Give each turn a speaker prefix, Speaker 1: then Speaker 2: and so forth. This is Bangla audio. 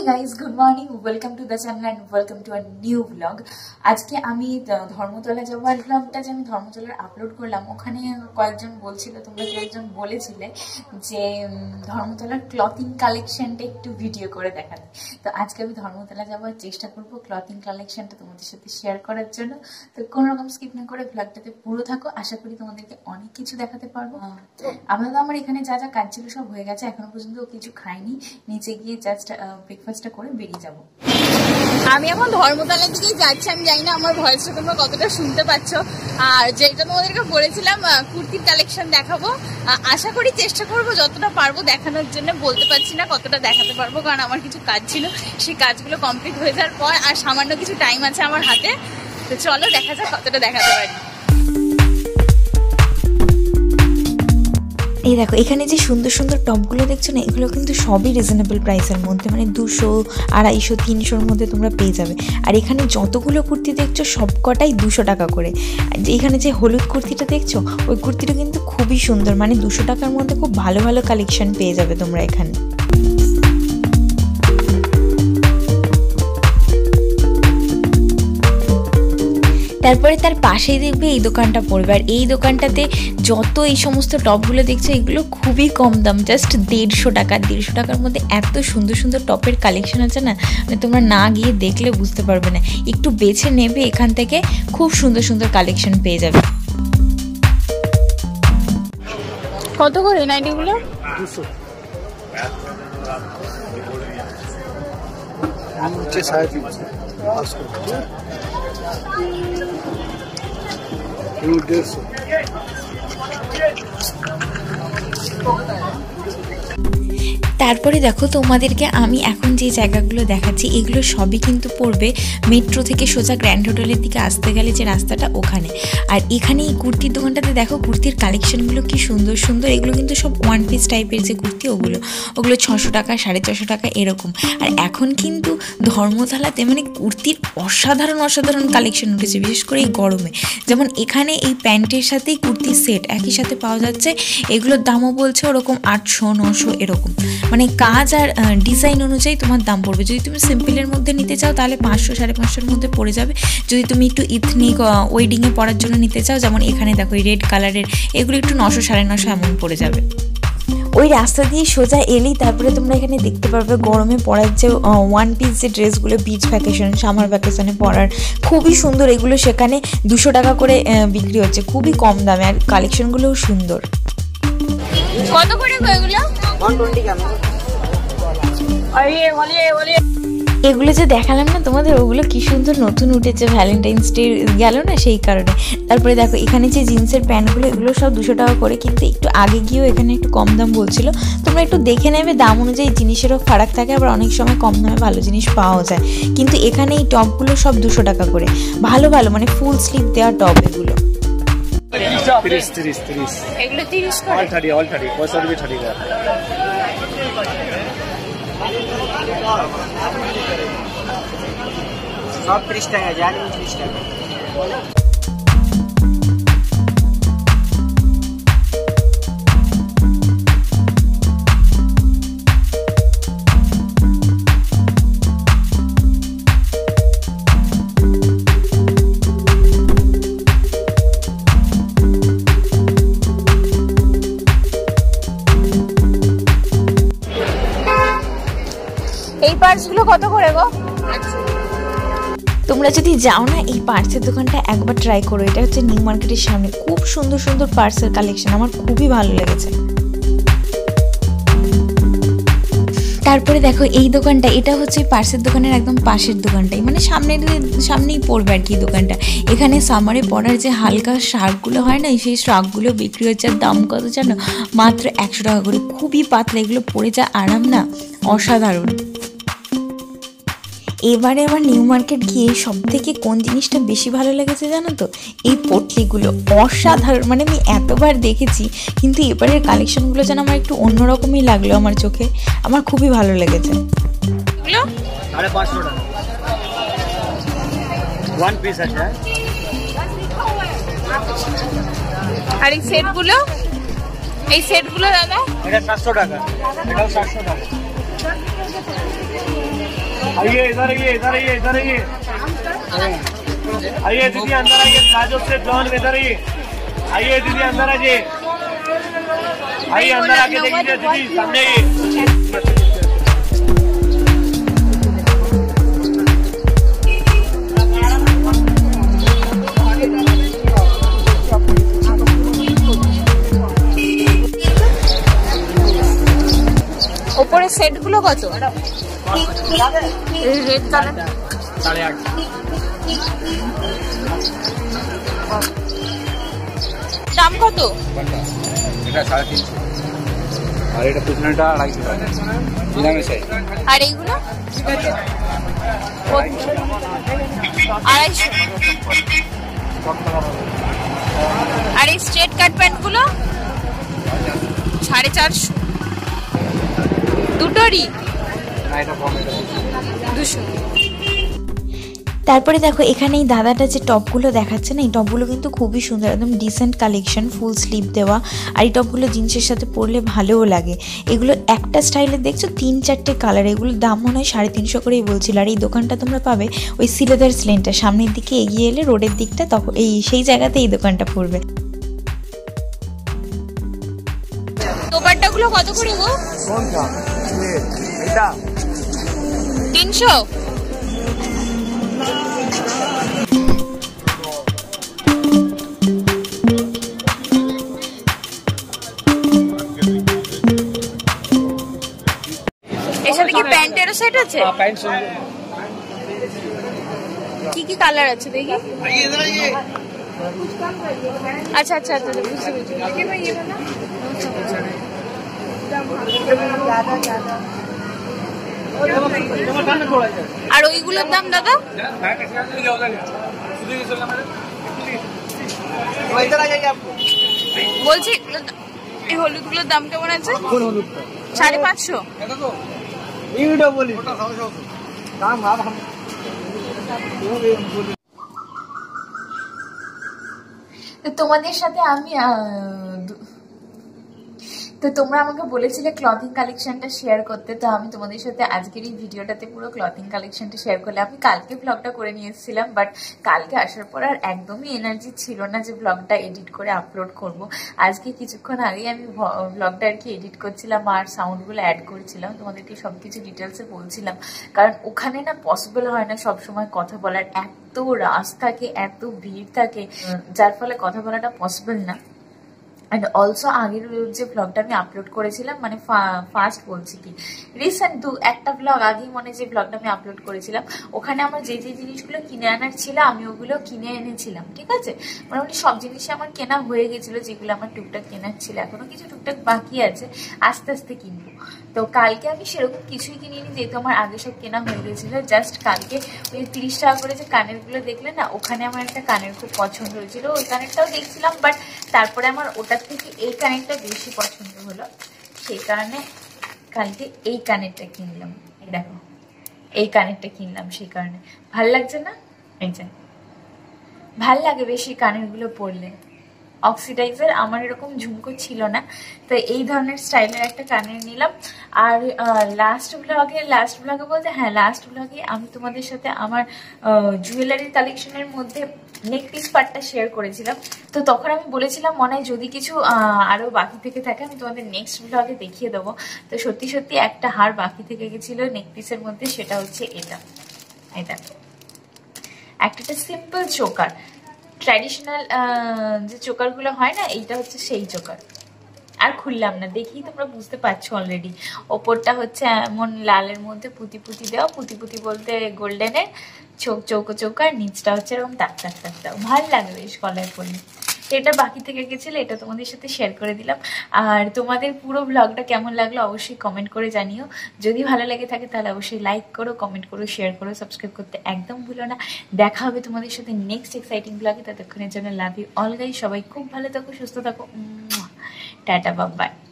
Speaker 1: guys, good morning. Welcome to the channel and welcome to a new vlog. আজকে আমি ধর্মতলা যাব আর vlogটা যে আমি ধর্মতলার আপলোড করলাম ওখানে কয়েকজন বলছিল, তোমরা কয়েকজন বলেছিলে যে ধর্মতলার ক্লথিং কালেকশনটা একটু ভিডিও করে দেখাতে। তো আজকে আমি ধর্মতলা যাওয়ার চেষ্টা করব ক্লথিং কালেকশনটা তোমাদের সাথে শেয়ার করার জন্য। তো কোনো রকম স্কিপ না করে vlogটাতে পুরো থাকো, আশা করি তোমাদেরকে অনেক কিছু দেখাতে পারবো। আমার এখানে যা যা কাজ ছিল সব হয়ে গেছে, এখনো পর্যন্ত কিছু খাইনি, নিচে গিয়ে জাস্ট ব্রেকফাস্টটা করে বেরিয়ে যাব।
Speaker 2: আমি এখন ধর্মতলার দিকেই যাচ্ছি। আমি জানি না আমার ভয়েসটা তোমরা কতটা শুনতে পাচ্ছ। আর যেটা তোমাদেরকে বলেছিলাম কুর্তির কালেকশন দেখাবো, আশা করি চেষ্টা করবো যতটা পারবো দেখানোর জন্য। বলতে পারছি না কতটা দেখাতে পারবো, কারণ আমার কিছু কাজ ছিল, সেই কাজগুলো কমপ্লিট হয়ে যাওয়ার পর আর সামান্য কিছু টাইম আছে আমার হাতে। তো চলো দেখা যাক কতটা দেখাতে পারি।
Speaker 3: এই দেখো এখানে যে সুন্দর সুন্দর টপগুলো দেখছো না, এগুলো কিন্তু সবই রিজনেবল প্রাইসের মধ্যে, মানে 200, 250, 300-র মধ্যে তোমরা পেয়ে যাবে। আর এখানে যতগুলো কুর্তি দেখছো সবকটাই 200 টাকা করে। এখানে যে হলুদ কুর্তিটা দেখছো ওই কুর্তিটা কিন্তু খুবই সুন্দর, মানে 200 টাকার মধ্যে খুব ভালো ভালো কালেকশন পেয়ে যাবে তোমরা এখানে। তারপরে তার পাশেই দেখবে এই দোকানটা পড়বে, আর এই দোকানটাতে যত এই সমস্ত টপগুলো দেখছো এগুলো খুবই কম দাম, জাস্ট 150 টাকা। 150 টাকার মধ্যে এত সুন্দর সুন্দর টপের কালেকশন আছে না, মানে তোমরা না গিয়ে দেখলে বুঝতে পারবে না। একটু বেছে নেবে, এখান থেকে খুব সুন্দর সুন্দর কালেকশন পেয়ে যাবে।
Speaker 2: কত করে নাইটিগুলো?
Speaker 4: 200। नीचे 350। 150।
Speaker 3: তারপরে দেখো তোমাদেরকে আমি এখন যে জায়গাগুলো দেখাচ্ছি এগুলো সবই কিন্তু পড়বে মেট্রো থেকে সোজা গ্র্যান্ড হোটেলের দিকে আসতে গেলে যে রাস্তাটা ওখানে। আর এখানে এই কুর্তির দোকানটাতে দেখো কুর্তির কালেকশনগুলো কি সুন্দর সুন্দর। এগুলো কিন্তু সব ওয়ান পিস টাইপের যে কুর্তি ওগুলো 600 টাকা, 450 টাকা এরকম। আর এখন কিন্তু ধর্মতলাতে মানে কুর্তির অসাধারণ অসাধারণ কালেকশন উঠেছে, বিশেষ করে এই গরমে। যেমন এখানে এই প্যান্টের সাথেই কুর্তির সেট একই সাথে পাওয়া যাচ্ছে, এগুলোর দামও বলছে ওরকম 800, 900 এরকম। মানে কাজ আর ডিজাইন অনুযায়ী তোমার দাম পড়বে। যদি তুমি সিম্পলের মধ্যে নিতে চাও তাহলে 500, 550-এর মধ্যে পড়ে যাবে। যদি তুমি একটু ইথনিক ওয়েডিংয়ে পরার জন্য নিতে চাও, যেমন এখানে দেখো এই রেড কালারের, এগুলো একটু 900, 950 এমন পড়ে যাবে। ওই রাস্তা দিয়ে সোজা এলেই তারপরে তোমরা এখানে দেখতে পারবে গরমে পরার যে ওয়ান পিস যে ড্রেসগুলো বিচ ভ্যাকেশন, সামার ভ্যাকেশনে পরার খুবই সুন্দর। এগুলো সেখানে 200 টাকা করে বিক্রি হচ্ছে, খুবই কম দামে, আর কালেকশনগুলোও সুন্দর।
Speaker 2: কত করে এগুলো?
Speaker 4: 120 কেন?
Speaker 3: এগুলো যে দেখালাম না তোমাদের, ওগুলো কি সুন্দর নতুন উঠেছে, ভ্যালেন্টাইন্স ডে গেল না সেই কারণে। তারপরে দেখো এখানে যে জিন্সের প্যান্টগুলো এগুলো সব 200 টাকা করে, কিন্তু একটু আগে গিয়েও এখানে একটু কম দাম বলছিল। তোমরা একটু দেখে নেবে, দাম অনুযায়ী জিনিসেরও ফারাক থাকে, আবার অনেক সময় কম দামে ভালো জিনিস পাওয়া যায়। কিন্তু এখানে এই টপগুলো সব 200 টাকা করে, ভালো ভালো মানে ফুল স্লিভ দেওয়া টপ এগুলো।
Speaker 4: 30।
Speaker 2: এগুলো 30 করে।
Speaker 4: ऑल 30 वो सर भी 30 का। सब 30 টাকা জানি 30 টাকা।
Speaker 2: এই পার্সগুলো কত করে গো?
Speaker 3: তোমরা যদি যাও না এই পার্সের দোকানটা একবার ট্রাই করো। এটা হচ্ছে নিউ মার্কেটের সামনে, খুব সুন্দর সুন্দর পার্সের কালেকশন, আমার খুবই ভালো লেগেছে। তারপরে দেখো এই দোকানটা, এটা হচ্ছে পার্সের দোকানের একদম পাশের দোকানটাই, মানে সামনেই পড়বে আর কি দোকানটা। এখানে সামারে পরার যে হালকা শার্টগুলো হয় না, সেই শার্টগুলো বিক্রি হচ্ছে। আর দাম কত জানো? মাত্র 100 টাকা করে, খুবই পাতলা, এগুলো পরে যা আরাম না, অসাধারণ। এবারে আবার নিউ মার্কেট গিয়ে সব থেকে কোন জিনিসটা বেশি ভালো লেগেছে জানো তো? এই পটলিগুলো অসাধারণ, মানে আমি এতবার দেখেছি কিন্তু এবারের কালেকশনগুলো যেন আমার একটু অন্যরকমই লাগলো আমার চোখে, আমার খুবই ভালো লেগেছে।
Speaker 4: 550 টাকা ওয়ান পিস আছে।
Speaker 2: আর এই সেটগুলো এই সেটগুলো দাদা
Speaker 4: এটা 700 টাকা, এটাও 700 টাকা।
Speaker 5: आइए इधर आइए इधर आइए इधर आइए आइए दीदी अंदर आइए प्लाजो से जॉन इधर आइए दीदी अंदर आइए आइए अंदर आके देखिए दीदी सामने आइए
Speaker 2: ওপরের সেট গুলো কত? রেড কালার
Speaker 4: 8.5
Speaker 2: দাম কত?
Speaker 4: এটা 350 আর এটা পিছনেটা 250 টাকা দিনামে চাই।
Speaker 2: আর এইগুলো 250। আর এই স্ট্রেট কাট প্যান্ট গুলো 450 দুটোরই
Speaker 4: না এটা কম এটা
Speaker 2: 200।
Speaker 3: তারপরে দেখো এখানে এই দাদাটা যে টপগুলো দেখাচ্ছে না, এই টপগুলো কিন্তু খুবই সুন্দর, একদম ডিসেন্ট কালেকশন, ফুল স্লিভ দেওয়া। আর এই টপগুলো জিন্সের সাথে পরলে ভালোও লাগে। এগুলো একটা স্টাইলের দেখছো 3-4টে কালার, এগুলোর দাম মনে হয় 350 করেই বলছিল। আর এই দোকানটা তোমরা পাবে ওই সিলেদার স্লেনটা সামনের দিকে এগিয়ে এলে রোডের দিকটা, তখন সেই জায়গাতে এই দোকানটা পড়বে।
Speaker 2: দোপাট্টাগুলো কত করে গো?
Speaker 5: কোনটা এটা
Speaker 2: 300। এর সাথে কি প্যান্টেরও সেট আছে?
Speaker 5: पैंट
Speaker 2: কি কি কালার আছে দেখি। আচ্ছা আচ্ছা আচ্ছা বুঝতে পেরেছি। আর ওইগুলোর দাম দাদা? বলছি এই হলুদগুলোর দাম কেমন আছে? 550।
Speaker 1: তোমাদের সাথে আমি তো তোমরা আমাকে বলেছিলে ক্লথিং কালেকশনটা শেয়ার করতে, তো আমি তোমাদের সাথে আজকের এই ভিডিওটাতে পুরো ক্লথিং কালেকশনটা শেয়ার করলে। আমি কালকে ব্লগটা করে নিয়ে এসেছিলাম, বাট কালকে আসার পর আর একদমই এনার্জি ছিল না যে ব্লগটা এডিট করে আপলোড করব। আজকে কিছুক্ষণ আগেই আমি ব্লগটা আর কি এডিট করছিলাম আর সাউন্ডগুলো অ্যাড করছিলাম, তোমাদেরকে সবকিছু ডিটেলসে বলছিলাম। কারণ ওখানে না পসিবল হয় না সবসময় কথা বলার, এত রাশ থাকে, এত ভিড় থাকে, যার ফলে কথা বলাটা পসিবল না। অ্যান্ড অলসো আগের যে ব্লগটা আমি আপলোড করেছিলাম, মানে ফার্স্ট বলছি কি রিসেন্ট একটা ব্লগ আগেই মনে যে ব্লগটা আমি আপলোড করেছিলাম, ওখানে আমার যে যে জিনিসগুলো কিনে আনার ছিল আমি ওগুলো কিনে এনেছিলাম। ঠিক আছে, মোটামুটি সব জিনিসই আমার কেনা হয়ে গেছিলো, যেগুলো আমার টুকটাক কেনার ছিল, এখনো কিছু টুকটাক বাকি আছে, আস্তে আস্তে কিনবো। তো কালকে আমি সেরকম কিছুই কিনিনি, যেহেতু আমার আগে সব কেনা হয়ে গেছিল। জাস্ট কালকে ওই 30 টাকা করে যে কানের গুলো দেখলে না, ওখানে আমার একটা কানের খুব পছন্দ হয়েছিল, ওই কানেরটাও দেখছিলাম, বাট তারপরে আমার ওটার থেকে এই কানেরটা বেশি পছন্দ হলো, সেই কারণে কালকে এই কানেরটা কিনলাম। এই দেখো এই কানেরটা কিনলাম, সেই কারণে ভাল লাগছে না? এই যে ভাল লাগে বেশি কানের গুলো পরলে। অক্সিডাইজার আমার এরকম ঝুমকো ছিল না, তো এই ধরনের স্টাইলের একটা কানের নিলাম। আর লাস্ট ব্লগে বলতে হ্যাঁ লাস্ট ব্লগে আমি তোমাদের সাথে আমার জুয়েলারির কালেকশনের মধ্যে নেক পিস পার্টটা শেয়ার করেছিলাম। তো তখন আমি বলেছিলাম মনে হয় যদি কিছু আরো বাকি থেকে থাকে আমি তোমাদের নেক্সট ব্লগে দেখিয়ে দেবো। তো সত্যি সত্যি একটা হার বাকি থেকে গেছিল নেক পিসের মধ্যে, সেটা হচ্ছে এটা একটা সিম্পল চোকার, ট্র্যাডিশনাল যে চোকারগুলো হয় না, এইটা হচ্ছে সেই চোকার। আর খুললাম না, দেখি তোমরা বুঝতে পারছো অলরেডি। ওপরটা হচ্ছে এমন লালের মধ্যে পুঁতি পুঁতি দেওয়া, পুঁতি পুঁতি বলতে গোল্ডেনের চৌকো চৌকো, আর নিচটা হচ্ছে এরকম তাক তাক তাক তাক, ভালো লাগে বেশ গলায় পরলে। এটা বাকি থেকে গেছিল, এটা তোমাদের সাথে শেয়ার করে দিলাম। আর তোমাদের পুরো ব্লগটা কেমন লাগলো অবশ্যই কমেন্ট করে জানিও। যদি ভালো লাগে থাকে তাহলে অবশ্যই লাইক করো, কমেন্ট করো, শেয়ার করো, সাবস্ক্রাইব করতে একদম ভুলো না। দেখা হবে তোমাদের সাথে নেক্সট এক্সাইটিং ব্লগে, ততক্ষণের জন্য লাভ ইউ অল গাইস। সবাই খুব ভালো থাকো, সুস্থ থাকো, টাটা, বাই বাই।